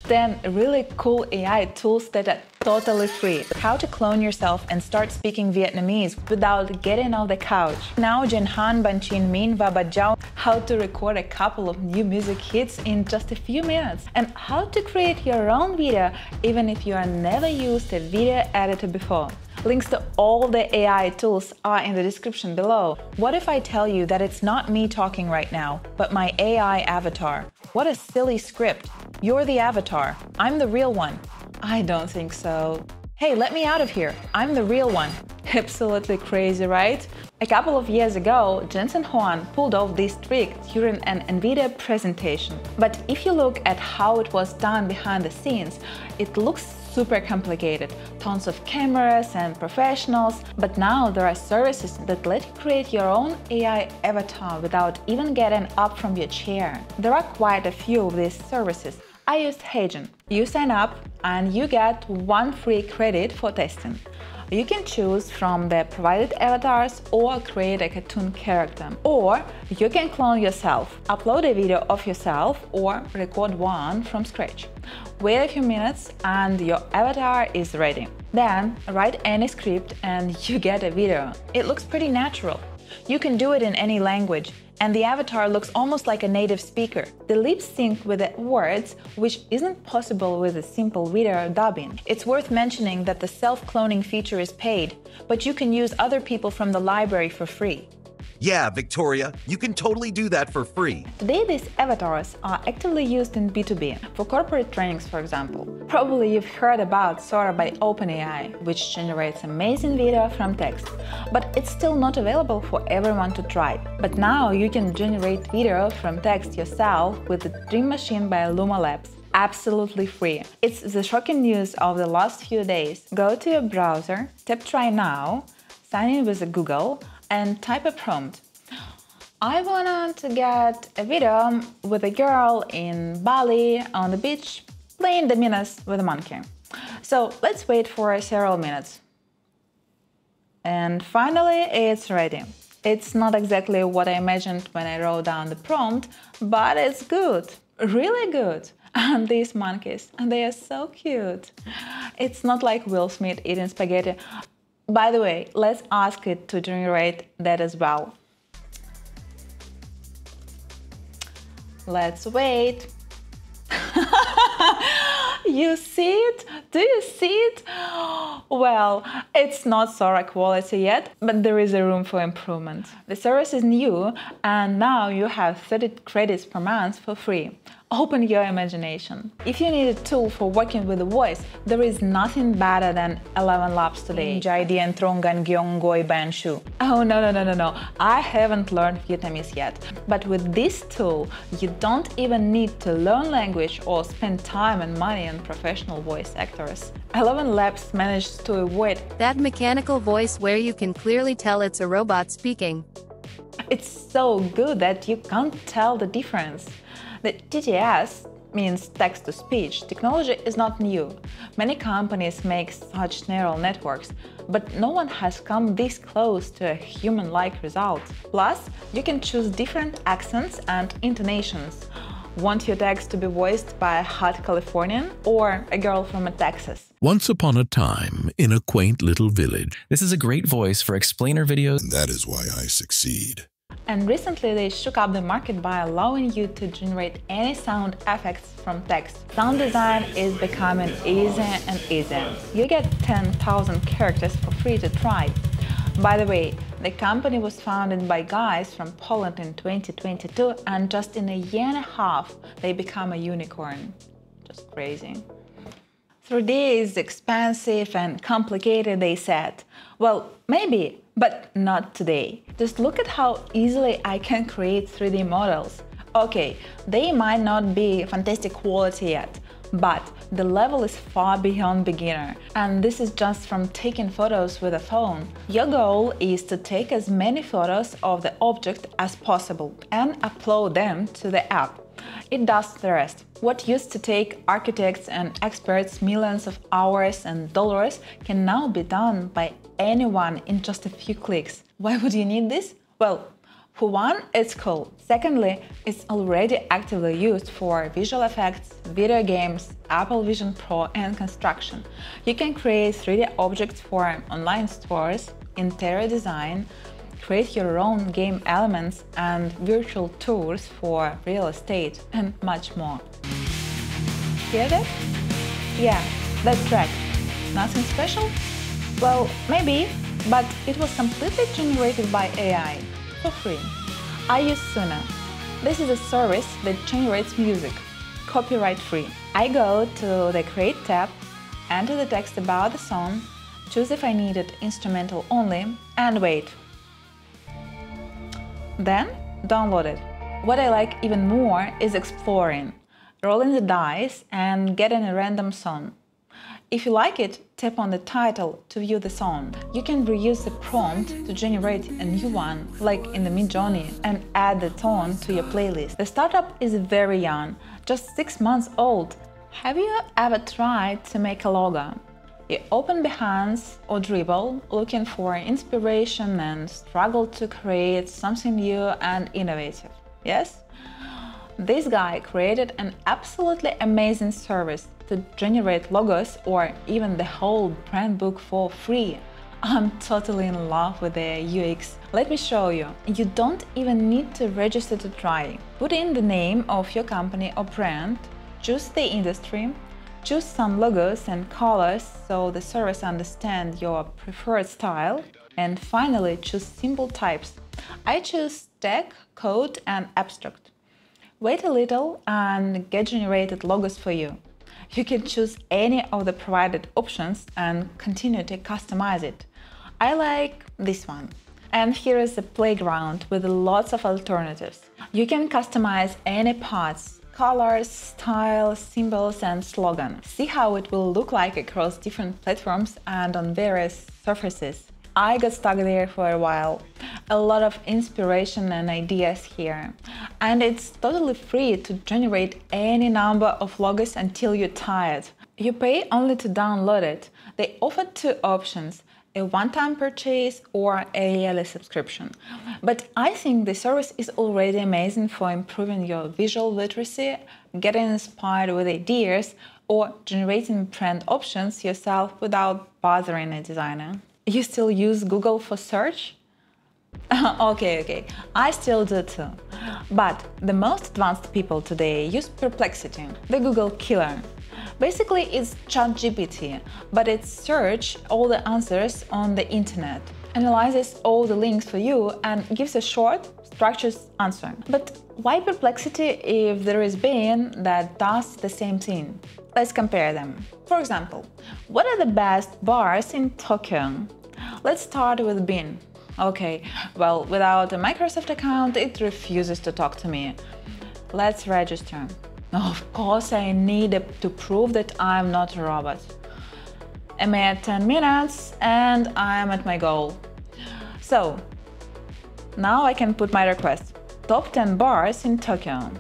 10 really cool AI tools that are totally free. How to clone yourself and start speaking Vietnamese without getting off the couch. Now Jen Han Ban Chin Min Va Ba Jiao. How to record a couple of new music hits in just a few minutes. And how to create your own video even if you have never used a video editor before. Links to all the AI tools are in the description below. What if I tell you that it's not me talking right now, but my AI avatar? What a silly script. You're the avatar. I'm the real one. I don't think so. Hey, let me out of here. I'm the real one. Absolutely crazy, right? A couple of years ago, Jensen Huang pulled off this trick during an NVIDIA presentation. But if you look at how it was done behind the scenes, it looks super complicated. Tons of cameras and professionals. But now there are services that let you create your own AI avatar without even getting up from your chair. There are quite a few of these services. I used HeyGen. You sign up and you get 1 free credit for testing. You can choose from the provided avatars or create a cartoon character. Or you can clone yourself, upload a video of yourself or record one from scratch. Wait a few minutes and your avatar is ready. Then write any script and you get a video. It looks pretty natural. You can do it in any language, and the avatar looks almost like a native speaker. The lips sync with the words, which isn't possible with a simple video dubbing. It's worth mentioning that the self-cloning feature is paid, but you can use other people from the library for free. Yeah, Victoria, you can totally do that for free. Today, these avatars are actively used in B2B, for corporate trainings, for example. Probably you've heard about Sora by OpenAI, which generates amazing video from text. But it's still not available for everyone to try. But now you can generate video from text yourself with the Dream Machine by Luma Labs. Absolutely free. It's the shocking news of the last few days. Go to your browser, tap Try Now, sign in with Google, and type a prompt. I wanted to get a video with a girl in Bali on the beach playing the minas with a monkey. So let's wait for several minutes. And finally, it's ready. It's not exactly what I imagined when I wrote down the prompt, but it's good, really good. And these monkeys, they are so cute. It's not like Will Smith eating spaghetti. By the way, let's ask it to generate that as well. Let's wait. You see it? Do you see it? Well, it's not Sora quality yet, but there is a room for improvement. The service is new, and now you have 30 credits per month for free. Open your imagination. If you need a tool for working with the voice, there is nothing better than 11 Labs today. Oh, no. I haven't learned Vietnamese yet. But with this tool, you don't even need to learn language or spend time and money on professional voice actors. 11 Labs managed to avoid that mechanical voice where you can clearly tell it's a robot speaking. It's so good that you can't tell the difference. The TTS means text-to-speech technology is not new. Many companies make such neural networks, but no one has come this close to a human-like result. Plus, you can choose different accents and intonations. Want your text to be voiced by a hot Californian or a girl from Texas? Once upon a time, in a quaint little village. This is a great voice for explainer videos. And that is why I succeed. And recently they shook up the market by allowing you to generate any sound effects from text. Sound design is becoming easier and easier. You get 10,000 characters for free to try. By the way, the company was founded by guys from Poland in 2022, and just in a year and a half they become a unicorn. Just crazy. 3D is expensive and complicated, they said. Well, maybe, but not today. Just look at how easily I can create 3D models. Okay, they might not be fantastic quality yet, but the level is far beyond beginner. And this is just from taking photos with a phone. Your goal is to take as many photos of the object as possible and upload them to the app. It does the rest. What used to take architects and experts millions of hours and dollars can now be done by anyone in just a few clicks. Why would you need this? Well, For one, it's cool. Secondly, it's already actively used for visual effects, video games, Apple Vision Pro, and construction. You can create 3D objects for online stores, interior design, create your own game elements and virtual tours for real estate, and much more. Hear that? Yeah, that track. Nothing special? Well, maybe, but it was completely generated by AI, for free. I use Suno. This is a service that generates music, copyright-free. I go to the Create tab, enter the text about the song, choose if I need it instrumental only, and wait. Then download it. What I like even more is exploring, rolling the dice and getting a random song. If you like it, tap on the title to view the song. You can reuse the prompt to generate a new one, like in the Midjourney, and add the tone to your playlist. The startup is very young, just 6 months old. Have you ever tried to make a logo? You open Behance or Dribbble, looking for inspiration and struggle to create something new and innovative. Yes? This guy created an absolutely amazing service to generate logos or even the whole brand book for free. I'm totally in love with the UX. Let me show you. You don't even need to register to try. Put in the name of your company or brand, choose the industry, choose some logos and colors so the service understands your preferred style, and finally choose simple types. I choose tech, code and abstract. Wait a little and get generated logos for you. You can choose any of the provided options and continue to customize it. I like this one. And here is a playground with lots of alternatives. You can customize any parts, colors, styles, symbols and slogan. See how it will look like across different platforms and on various surfaces. I got stuck there for a while. A lot of inspiration and ideas here. And it's totally free to generate any number of logos until you're tired. You pay only to download it. They offer 2 options, a one-time purchase or a yearly subscription. But I think the service is already amazing for improving your visual literacy, getting inspired with ideas, or generating brand options yourself without bothering a designer. You still use Google for search? Okay, I still do too. But the most advanced people today use Perplexity, the Google killer. Basically, it's ChatGPT, but it searches all the answers on the internet, analyzes all the links for you and gives a short, structured answer. But why Perplexity if there is Bing that does the same thing? Let's compare them. For example, what are the best bars in Tokyo? Let's start with Bing. Okay, well, without a Microsoft account, it refuses to talk to me. Let's register. Of course, I need to prove that I'm not a robot. A mere 10 minutes and I'm at my goal. So, now I can put my request. Top 10 bars in Tokyo.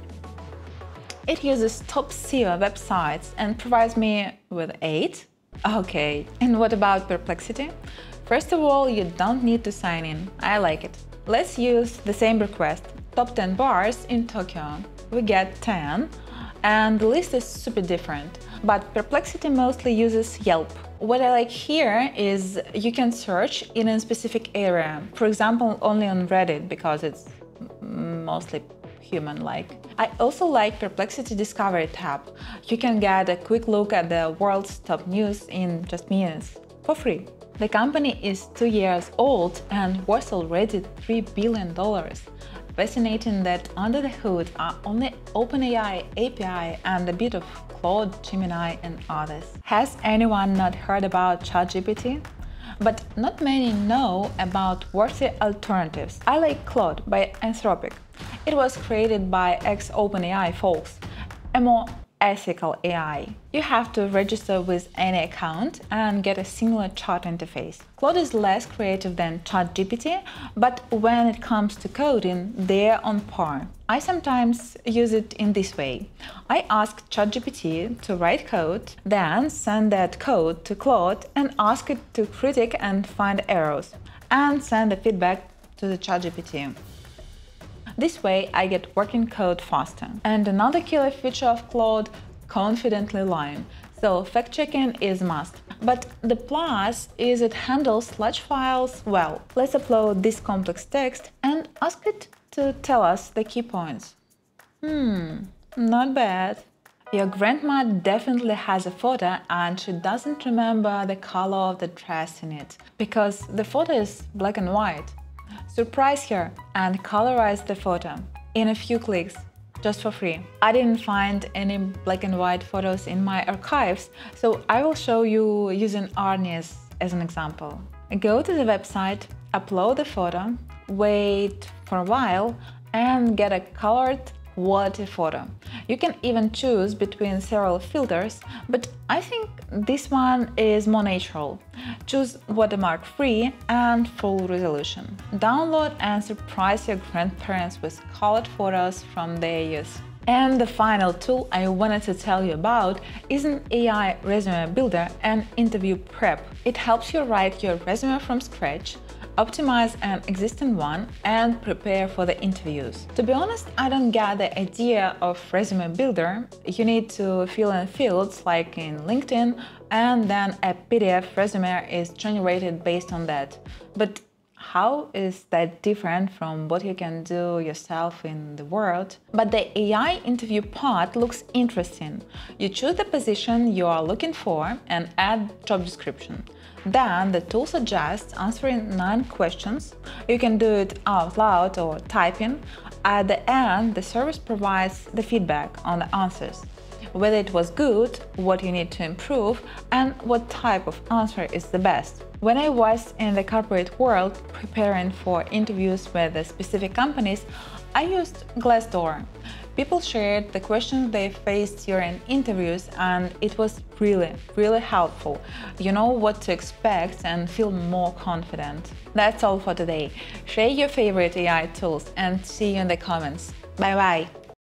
It uses top SEO websites and provides me with 8. Okay, and what about Perplexity? First of all, you don't need to sign in. I like it. Let's use the same request. Top 10 bars in Tokyo. We get 10, and the list is super different. But Perplexity mostly uses Yelp. What I like here is you can search in a specific area. For example, only on Reddit, because it's mostly human-like. I also like Perplexity Discovery tab. You can get a quick look at the world's top news in just minutes, for free. The company is 2 years old and worth already $3 billion. Fascinating that under the hood are only OpenAI API and a bit of Claude, Gemini and others. Has anyone not heard about ChatGPT? But not many know about worthy alternatives. I like Claude by Anthropic. It was created by ex-OpenAI folks, a more ethical AI. You have to register with any account and get a similar chat interface. Claude is less creative than ChatGPT, but when it comes to coding, they're on par. I sometimes use it in this way. I ask ChatGPT to write code, then send that code to Claude and ask it to critique and find errors, and send the feedback to the ChatGPT. This way I get working code faster. And another killer feature of Claude, confidently lying. So fact-checking is must. But the plus is it handles large files well. Let's upload this complex text and ask it to tell us the key points. Not bad. Your grandma definitely has a photo and she doesn't remember the color of the dress in it, because the photo is black and white. Surprise her and colorize the photo in a few clicks, just for free. I didn't find any black and white photos in my archives, so I will show you using Arnis as an example. Go to the website, upload the photo, wait for a while, and get a colored quality photo. You can even choose between several filters, but I think this one is more natural. Choose watermark free and full resolution. Download and surprise your grandparents with colored photos from their youth. And the final tool I wanted to tell you about is an AI resume builder and interview prep. It helps you write your resume from scratch, optimize an existing one, and prepare for the interviews. To be honest, I don't get the idea of resume builder. You need to fill in fields like in LinkedIn, and then a PDF resume is generated based on that. But how is that different from what you can do yourself in the Word? But the AI interview part looks interesting. You choose the position you are looking for and add job description. Then the tool suggests answering 9 questions. You can do it out loud or typing. At the end, the service provides the feedback on the answers, whether it was good, what you need to improve, and what type of answer is the best. When I was in the corporate world preparing for interviews with the specific companies, I used Glassdoor. People shared the questions they faced during interviews, and it was really helpful. You know what to expect and feel more confident. That's all for today. Share your favorite AI tools and see you in the comments. Bye bye!